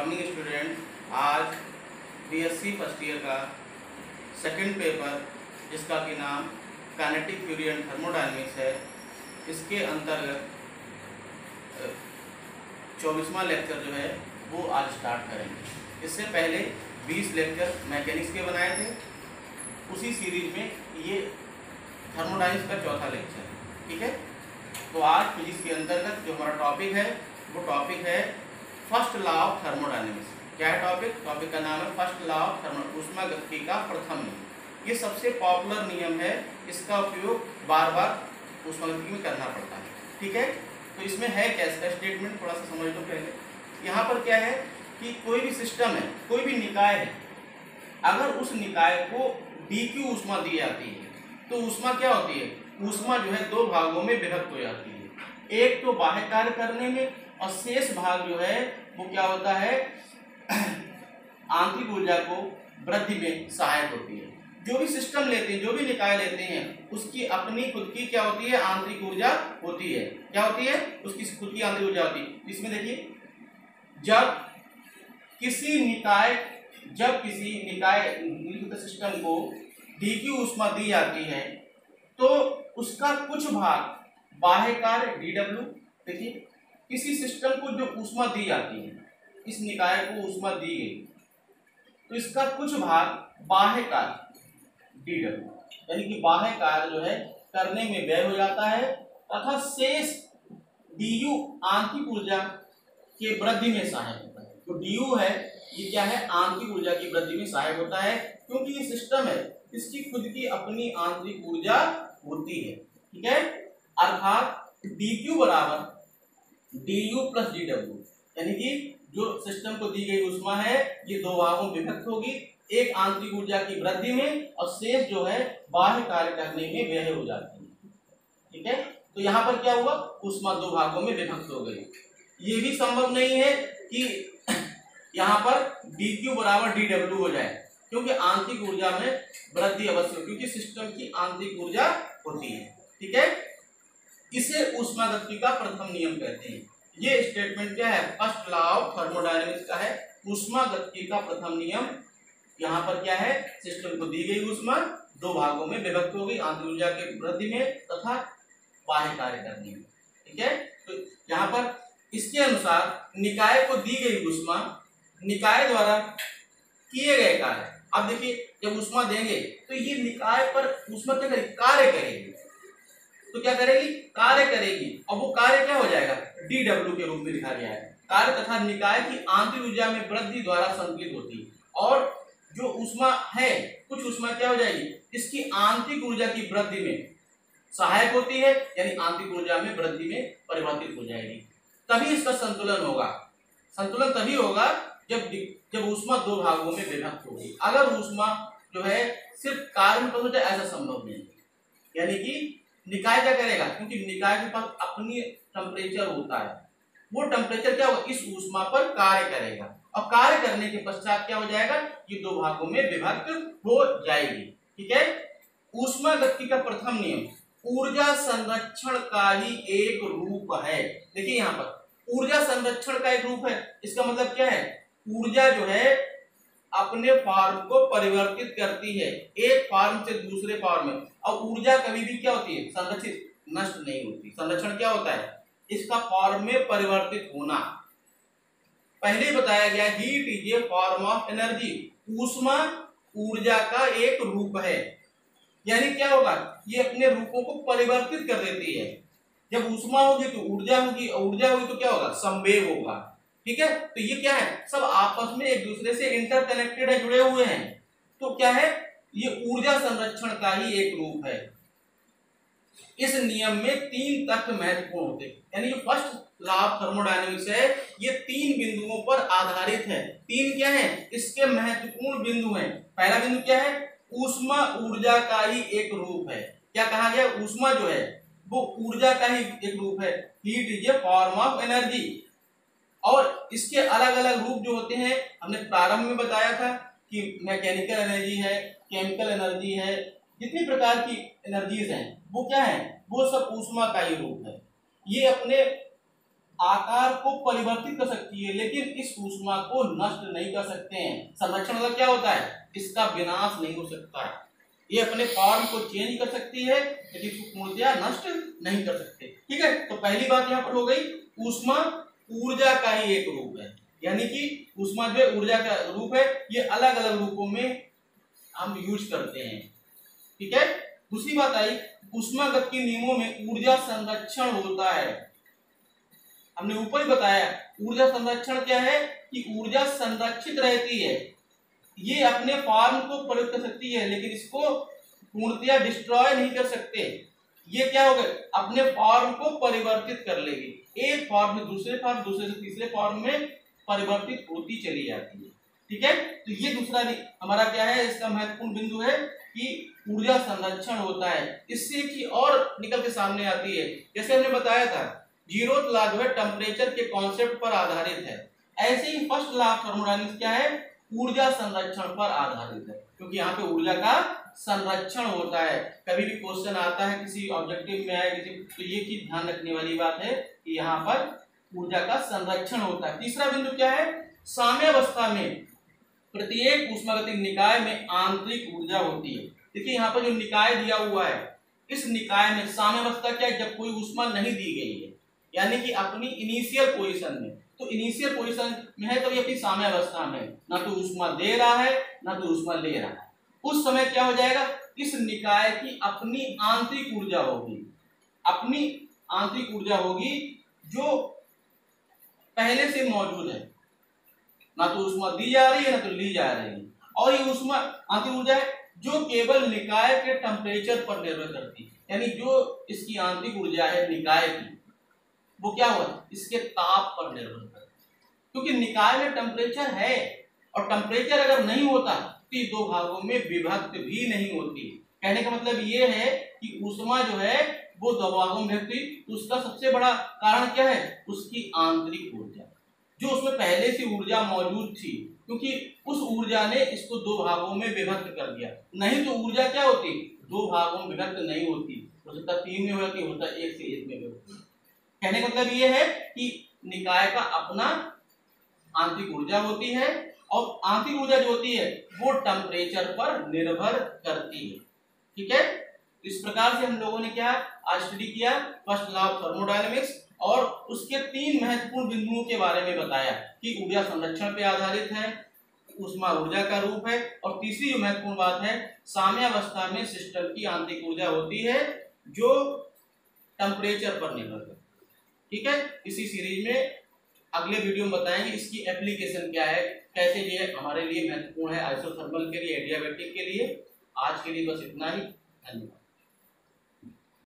Morning student. आज BSc first year का second paper जिसका कि नाम काइनेटिक थ्योरी एंड थर्मोडायनेमिक्स है, इसके अंतर्गत 24वां लेक्चर जो है वो आज स्टार्ट करेंगे। इससे पहले 20 लेक्चर मैकेनिक्स के बनाए थे। उसी सीरीज में ये थर्मोडायनेमिक्स का चौथा लेक्चर है। ठीक है, तो आज फिजिक्स के अंतर्गत जो हमारा टॉपिक है वो टॉपिक है फर्स्ट लॉ ऑफ थर्मोडायनेमिक्स। क्या है टॉपिक का नाम है फर्स्ट लॉ ऑफ ऊष्मागतिकी का प्रथम नियम। ये सबसे पॉपुलर नियम है, इसका उपयोग बार बार ऊष्मागतिकी में करना पड़ता है। ठीक है, तो इसमें है क्या, इसका स्टेटमेंट थोड़ा सा समझ लो पहले। यहाँ पर क्या है कि कोई भी सिस्टम है, कोई भी निकाय है, अगर उस निकाय को dq ऊष्मा दी जाती है तो ऊष्मा क्या होती है, ऊष्मा जो है दो भागों में विभक्त हो जाती है। एक तो बाह्य कार्य करने में और शेष भाग जो है वो क्या होता है आंतरिक ऊर्जा को वृद्धि में सहायक होती है। जो भी सिस्टम लेते हैं, जो भी निकाय लेते हैं, उसकी अपनी खुद की क्या होती है, आंतरिक ऊर्जा होती है। क्या होती है, उसकी खुद की आंतरिक ऊर्जा होती है। इसमें देखिए, जब किसी निकाय सिस्टम को dq ऊष्मा दी जाती है तो उसका कुछ भाग बाह्य कार्य dw, देखिए किसी सिस्टम को जो ऊष्मा दी जाती है, इस निकाय को ऊष्मा दी गई तो इसका कुछ भाग बाह्य कार्य dw, यानी कि बाह्य कार्य जो है करने में व्यय हो जाता है तथा शेष du आंतरिक ऊर्जा के वृद्धि में सहायक होता है। तो du है ये क्या है, आंतरिक ऊर्जा की वृद्धि में सहायक होता है, क्योंकि ये सिस्टम है इसकी खुद की अपनी आंतरिक ऊर्जा होती है। ठीक है, अर्थात dq बराबर du प्लस dw, यानी कि जो सिस्टम को दी गई ऊष्मा है ये दो भागों में विभक्त होगी, एक आंतरिक ऊर्जा की वृद्धि में और शेष जो है बाह्य कार्य करने में व्यय हो जाती है। ठीक है, तो यहाँ पर क्या हुआ, ऊष्मा दो भागों में विभक्त हो गई। ये भी संभव नहीं है कि यहाँ पर dq बराबर dw हो जाए, क्योंकि आंतरिक ऊर्जा में वृद्धि अवश्य हो, क्योंकि सिस्टम की आंतरिक ऊर्जा होती है। ठीक है, इसे ऊष्मागतिकी का प्रथम नियम कहते हैं। ये स्टेटमेंट क्या है, फर्स्ट लॉ ऑफ थर्मोडायनेमिक्स का है, ऊष्मागतिकी का प्रथम नियम। यहाँ पर क्या है, सिस्टम को दी गई ऊष्मा दो भागों में विभक्त हो गई, आंतरिक ऊर्जा के वृद्धि में तथा बाह्य कार्य करने में। ठीक है, तो यहाँ पर इसके अनुसार निकाय को दी गई ऊष्मा निकाय द्वारा किए गए कार्य। अब देखिए, जब ऊष्मा देंगे तो ये निकाय पर ऊष्मा क्या करेगी, कार्य करेगी। तो क्या करेगी, कार्य करेगी, और वो कार्य क्या हो जाएगा, dw के रूप में लिखा गया है। कार्य तथा निकाय की आंतरिक ऊर्जा में वृद्धि द्वारा संतुलित होती है, और जो ऊष्मा है कुछ ऊष्मा क्या हो जाएगी, इसकी आंतरिक ऊर्जा की वृद्धि में सहायक होती है, यानी आंतरिक ऊर्जा में वृद्धि में परिवर्तित हो जाएगी। तभी इसका संतुलन होगा। संतुलन तभी होगा जब ऊष्मा दो भागों में विभक्त होगी। अगर ऊष्मा जो है सिर्फ कार्य में हो जाए, ऐसा संभव नहीं है। यानी कि निकाय क्या करेगा, क्योंकि निकाय के पास अपनी टेम्परेचर होता है, वो टेम्परेचर क्या होगा, इस ऊष्मा पर कार्य करेगा, और कार्य करने के पश्चात क्या हो जाएगा, ये दो भागों में विभक्त हो जाएगी। ठीक है, ऊष्मागतिकी का प्रथम नियम ऊर्जा संरक्षण का ही एक रूप है। देखिए यहाँ पर ऊर्जा संरक्षण का एक रूप है, इसका मतलब क्या है, ऊर्जा जो है अपने फॉर्म को परिवर्तित करती है एक फॉर्म से दूसरे फॉर्म में, और ऊर्जा कभी भी क्या होती है, संरक्षित, नष्ट नहीं होती। संरक्षण क्या होता है, इसका फॉर्म में परिवर्तित होना। पहले ही बताया गया, heat is a form of energy, ऊष्मा ऊर्जा का एक रूप है। यानी क्या होगा, ये अपने रूपों को परिवर्तित कर देती है। जब ऊष्मा होगी तो ऊर्जा होगी, और ऊर्जा होगी तो क्या होगा, संवेग होगा। ठीक है, तो ये क्या है, सब आपस में एक दूसरे से इंटरकनेक्टेड है, जुड़े हुए हैं। तो क्या है, ये ऊर्जा संरक्षण का ही एक रूप है। इस नियम में तीन तथ्य महत्वपूर्ण होते हैं, यानी जो फर्स्ट लॉ ऑफ थर्मोडायनेमिक्स है ये तीन बिंदुओं पर आधारित है। तीन क्या है, इसके महत्वपूर्ण बिंदु हैं। पहला बिंदु क्या है, ऊष्मा ऊर्जा का ही एक रूप है। क्या कहा गया, ऊष्मा जो है वो ऊर्जा का ही एक रूप है, heat is a form of energy. और इसके अलग अलग रूप जो होते हैं, हमने प्रारंभ में बताया था कि मैकेनिकल एनर्जी है, केमिकल एनर्जी है, जितनी प्रकार की एनर्जीज हैं वो क्या है, वो सब ऊष्मा का ही रूप है। ये अपने आकार को परिवर्तित कर सकती है, लेकिन इस ऊष्मा को नष्ट नहीं कर सकते हैं। संरक्षण मतलब क्या होता है, इसका विनाश नहीं हो सकता है। ये अपने फॉर्म को चेंज कर सकती है, लेकिन इसको पूर्णतया नष्ट नहीं कर सकते। ठीक है, तो पहली बात यहाँ पर हो गई, ऊष्मा ऊर्जा का ही एक रूप है, यानी कि ऊष्मा जो ऊर्जा का रूप है, ये अलग अलग रूपों में हम यूज करते हैं। ठीक है, दूसरी बात आई, ऊष्मागतिकी नियमों में ऊर्जा संरक्षण होता है। हमने ऊपर ही बताया ऊर्जा संरक्षण क्या है कि ऊर्जा संरक्षित रहती है, ये अपने फॉर्म को प्रयोग कर सकती है, लेकिन इसको पूर्णतया डिस्ट्रॉय नहीं कर सकते। ये क्या होगा, अपने फॉर्म को परिवर्तित कर लेगी, एक फॉर्म में दूसरे फॉर्म, दूसरे से तीसरे फॉर्म में परिवर्तित होती चली जाती है। ठीक है, तो ये दूसरा हमारा क्या है, इसका महत्वपूर्ण बिंदु है कि ऊर्जा संरक्षण होता है। इससे एक चीज और निकल के सामने आती है, जैसे हमने बताया था जीरोथ लॉ जो है टेम्परेचर के कॉन्सेप्ट पर आधारित है, ऐसे ही फर्स्ट लॉ ऑफ थर्मोडायनामिक्स क्या है, ऊर्जा संरक्षण पर आधारित है, क्योंकि यहाँ पे ऊर्जा का संरक्षण होता है। कभी भी क्वेश्चन आता है किसी ऑब्जेक्टिव में आए किसी, तो ये चीज ध्यान रखने वाली बात है कि यहाँ पर ऊर्जा का संरक्षण होता है। तीसरा बिंदु क्या है, साम्यावस्था में प्रत्येक ऊष्मागतिक निकाय में आंतरिक ऊर्जा होती है। देखिए यहाँ पर जो निकाय दिया हुआ है, इस निकाय में साम्यावस्था क्या है, जब कोई ऊष्मा नहीं दी गई है, यानी कि अपनी इनिशियल पोजीशन में, तो इनिशियल पोजीशन में है तो ये अपनी साम्यावस्था में, ना तो ऊष्मा दे रहा है ना तो ऊष्मा ले रहा है, उस समय क्या हो जाएगा, इस निकाय की अपनी आंतरिक ऊर्जा होगी, अपनी आंतरिक ऊर्जा होगी जो पहले से मौजूद है, ना तो ऊष्मा दी जा रही है ना तो ली जा रही है। और ये ऊष्मा आंतरिक ऊर्जा है जो केवल निकाय के टेम्परेचर पर निर्भर करती है, यानी जो इसकी आंतरिक ऊर्जा है निकाय की, वो क्या हुआ, इसके ताप पर निर्भर करती है, क्योंकि निकाय में टेम्परेचर है, और टेम्परेचर अगर नहीं होता तो ये दो भागों में विभक्त भी नहीं होती। कहने का मतलब ये है कि ऊष्मा जो है वो दो भागों में विभक्त, तो उसका सबसे बड़ा कारण क्या है, उसकी आंतरिक ऊर्जा, जो उसमें पहले से ऊर्जा मौजूद थी, क्योंकि उस ऊर्जा ने इसको दो भागों में विभक्त कर दिया। नहीं तो ऊर्जा क्या होती, दो भागों में विभक्त नहीं होती, हो सकता तीन में होती, होता एक से एक में विभक्त। कहने का मतलब ये है कि निकाय का अपना आंतरिक ऊर्जा होती है, और आंतरिक ऊर्जा जो होती है वो टेम्परेचर पर निर्भर करती है। ठीक है, इस प्रकार से हम लोगों ने क्या आज स्टडी किया, फर्स्ट लॉ ऑफ थर्मोडायनेमिक्स, और उसके तीन महत्वपूर्ण बिंदुओं के बारे में बताया कि ऊर्जा संरक्षण पे आधारित है, ऊष्मा ऊर्जा का रूप है, और तीसरी जो महत्वपूर्ण बात है, साम्यावस्था में सिस्टम की आंतरिक ऊर्जा होती है जो टेम्परेचर पर निर्भर करती है। ठीक है, इसी सीरीज में अगले वीडियो में बताएंगे इसकी एप्लीकेशन क्या है, कैसे ये हमारे लिए महत्वपूर्ण है आइसोथर्मल के लिए, एडियाबैटिक के लिए। आज के लिए बस इतना ही, धन्यवाद।